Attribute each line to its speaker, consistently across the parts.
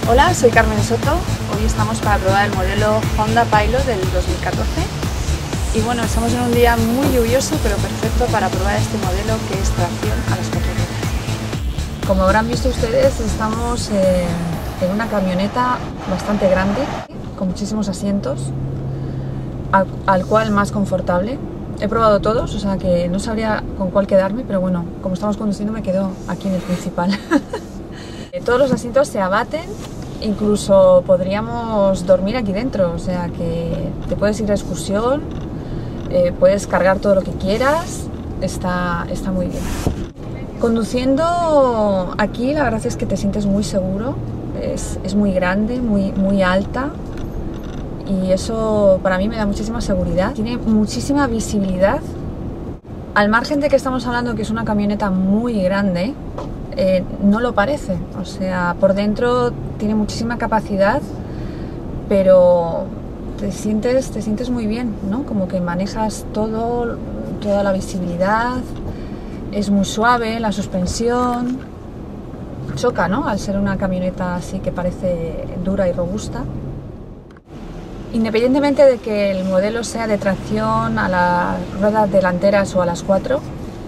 Speaker 1: Hola, soy Carmen Soto. Hoy estamos para probar el modelo Honda Pilot del 2014. Y bueno, estamos en un día muy lluvioso, pero perfecto para probar este modelo que es tracción a las 4 ruedas. Como habrán visto ustedes, estamos en una camioneta bastante grande, con muchísimos asientos, al cual más confortable. He probado todos, o sea que no sabría con cuál quedarme, pero bueno, como estamos conduciendo me quedo aquí en el principal. Todos los asientos se abaten, incluso podríamos dormir aquí dentro, o sea que te puedes ir de excursión, puedes cargar todo lo que quieras, está muy bien. Conduciendo aquí la verdad es que te sientes muy seguro, es muy grande, muy alta, y eso para mí me da muchísima seguridad. Tiene muchísima visibilidad, al margen de que estamos hablando que es una camioneta muy grande. No lo parece, o sea, por dentro tiene muchísima capacidad, pero te sientes muy bien, ¿no? Como que manejas toda la visibilidad, es muy suave la suspensión, choca, ¿no? Al ser una camioneta así que parece dura y robusta. Independientemente de que el modelo sea de tracción a las ruedas delanteras o a las 4,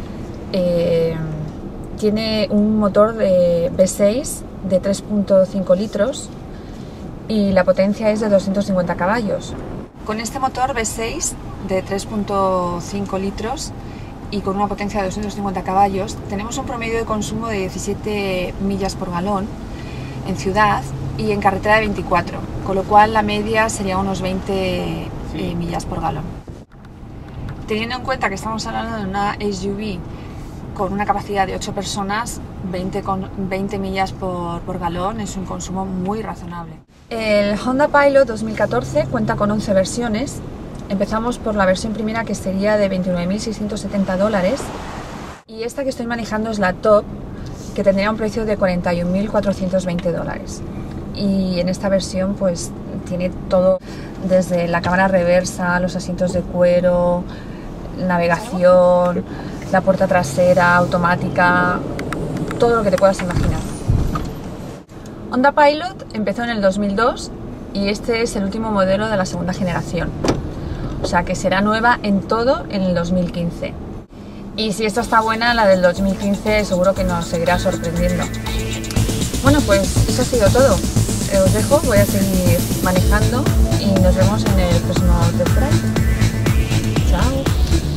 Speaker 1: tiene un motor de V6 de 3.5 litros y la potencia es de 250 caballos. Con este motor V6 de 3.5 litros y con una potencia de 250 caballos tenemos un promedio de consumo de 17 millas por galón en ciudad y en carretera de 24, con lo cual la media sería unos 20 millas por galón. Teniendo en cuenta que estamos hablando de una SUV con una capacidad de 8 personas, 20 millas por galón es un consumo muy razonable. El Honda Pilot 2014 cuenta con 11 versiones. Empezamos por la versión primera, que sería de $29.670, y esta que estoy manejando es la Top, que tendría un precio de $41.420. Y en esta versión pues tiene todo, desde la cámara reversa, los asientos de cuero, navegación, la puerta trasera automática, todo lo que te puedas imaginar. Honda Pilot empezó en el 2002 y este es el último modelo de la segunda generación, o sea que será nueva en todo en el 2015. Y si esta está buena, la del 2015 seguro que nos seguirá sorprendiendo. Bueno, pues eso ha sido todo. Os dejo, voy a seguir manejando y nos vemos en el próximo test drive. Chao.